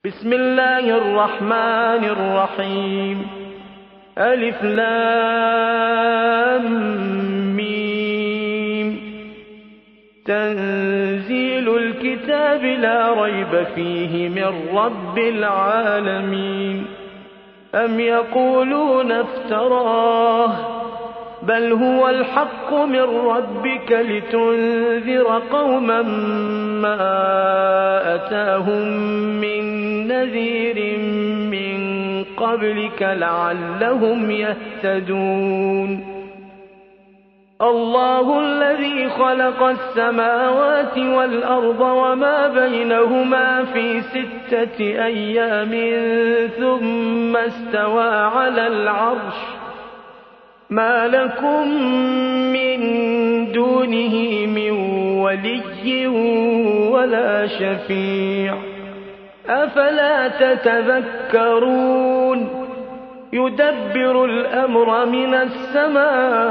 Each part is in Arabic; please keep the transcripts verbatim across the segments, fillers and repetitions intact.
بسم الله الرحمن الرحيم. ألف لام ميم. تنزيل الكتاب لا ريب فيه من رب العالمين. أم يقولون افتراه بل هو الحق من ربك لتنذر قوما ما أتاهم من نذير من قبلك لعلهم يهتدون. الله الذي خلق السماوات والأرض وما بينهما في ستة أيام ثم استوى على العرش ما لكم من دونه من ولي ولا شفيع أفلا تتذكرون. يدبر الأمر من السماء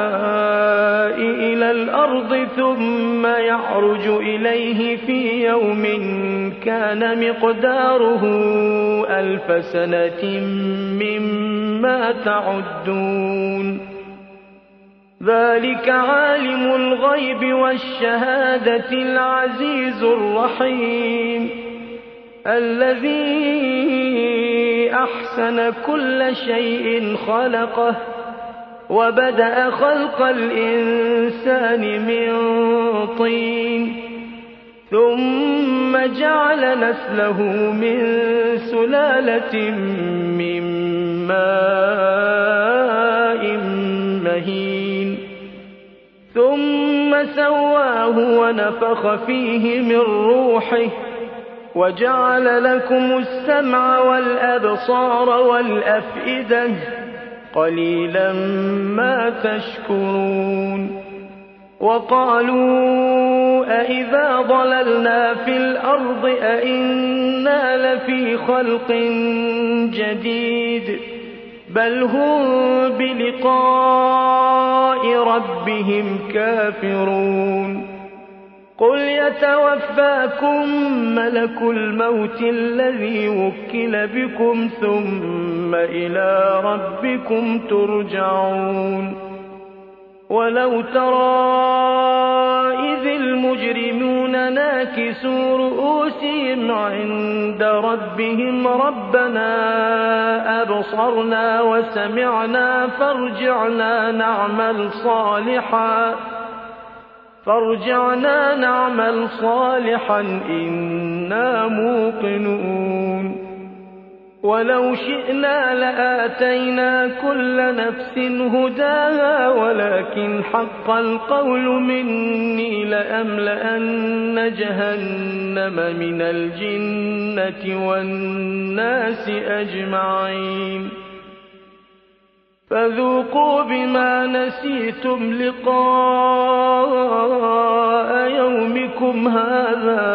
إلى الأرض ثم يعرج إليه في يوم كان مقداره ألف سنة مما تعدون. ذلك عالم الغيب والشهادة العزيز الرحيم الذي أحسن كل شيء خلقه وبدأ خلق الإنسان من طين ثم جعل نسله من سلالة من ماء مهين ثم سواه ونفخ فيه من روحه وجعل لكم السمع والأبصار والأفئدة قليلا ما تشكرون. وقالوا أإذا ضللنا في الأرض أإنا لفي خلق جديد بل هم بلقاء ربهم كافرون. قل يتوفاكم ملك الموت الذي وكل بكم ثم إلى ربكم ترجعون. ولو ترى إذ المجرمون ناكسوا رؤوسهم عند ربهم ربنا أبصرنا وسمعنا فارجعنا نعمل صالحا فارجعنا نعمل صالحا إنا موقنون. ولو شئنا لآتينا كل نفس هداها ولكن حق القول مني لأملأن جهنم من الجنة والناس أجمعين. فذوقوا بما نسيتم لقاء يومكم هذا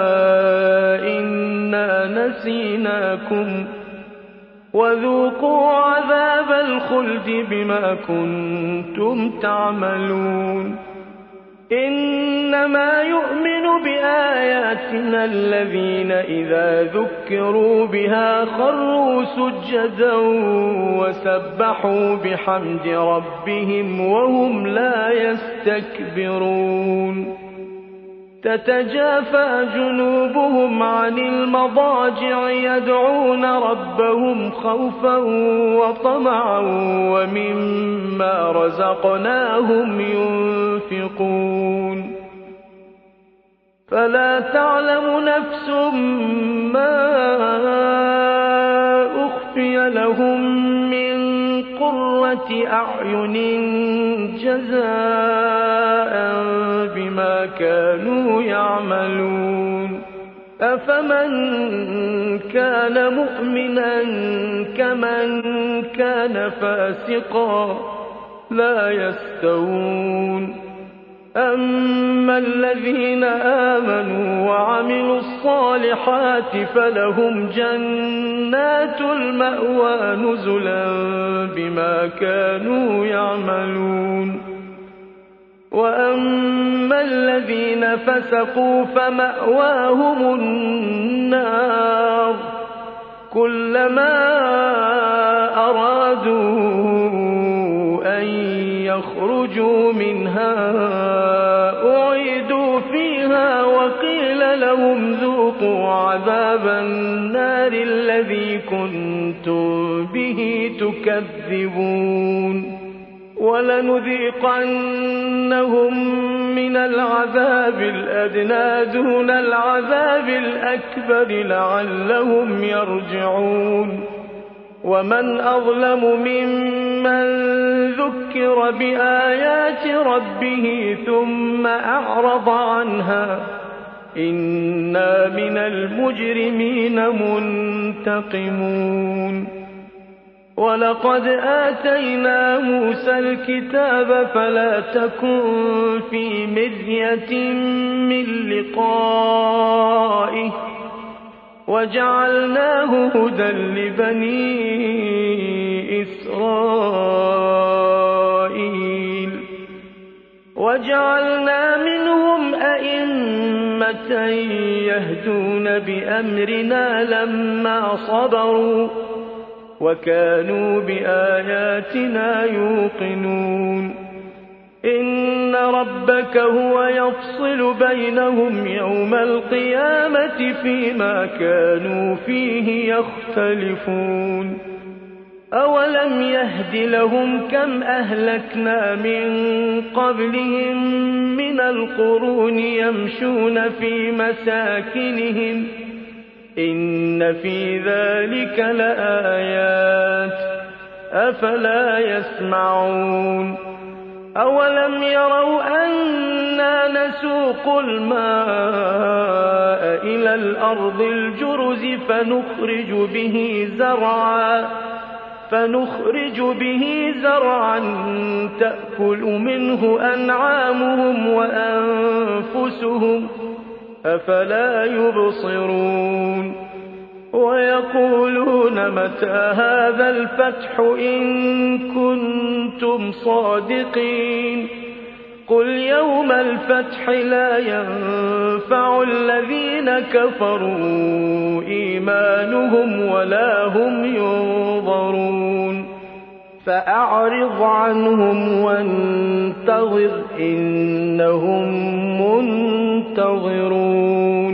إنا نسيناكم وذوقوا عذاب الخلد بما كنتم تعملون. إنما يؤمن بآياتنا الذين إذا ذكروا بها خروا سجدا وسبحوا بحمد ربهم وهم لا يستكبرون. تتجافى جنوبهم عن المضاجع يدعون ربهم خوفا وطمعا ومما رزقناهم ينفقون. فلا تعلم نفس ما أخفي لهم من قرة أعين جزاء بما كانوا يعملون. أفمن كان مؤمنا كمن كان فاسقا لا يستوون. أما الذين آمنوا وعملوا الصالحات فلهم جنات المأوى نزلا بما كانوا يعملون. وأما الذين فسقوا فمأواهم النار كلما أرادوا أن يخرجوا منها أعيدوا فيها وقيل لهم ذوقوا عذاب النار الذي كنتم به تكذبون ولنذيقنهم من العذاب الأدنى دون العذاب الأكبر لعلهم يرجعون ومن أظلم ممن ذكر بآيات ربه ثم أعرض عنها إنا من المجرمين منتقمون ولقد آتينا موسى الكتاب فلا تكن في مرية من لقائه وجعلناه هدى لبني إسرائيل وجعلنا منهم أئمة يهدون بأمرنا لما صبروا وكانوا بآياتنا يوقنون إن ربك هو يفصل بينهم يوم القيامة فيما كانوا فيه يختلفون أولم يهد لهم كم أهلكنا من قبلهم من القرون يمشون في مساكنهم إن في ذلك لآيات أفلا يسمعون أولم يروا أنا نسوق الماء إلى الأرض الجرز فنخرج به زرعا فنخرج به زرعا تأكل منه أنعامهم وأنفسهم أفلا يبصرون ويقولون متى هذا الفتح إن كنتم صادقين قل يوم الفتح لا ينفع الذين كفروا إيمانهم ولا هم ينظرون فأعرض عنهم وانتظر إنهم منتظرون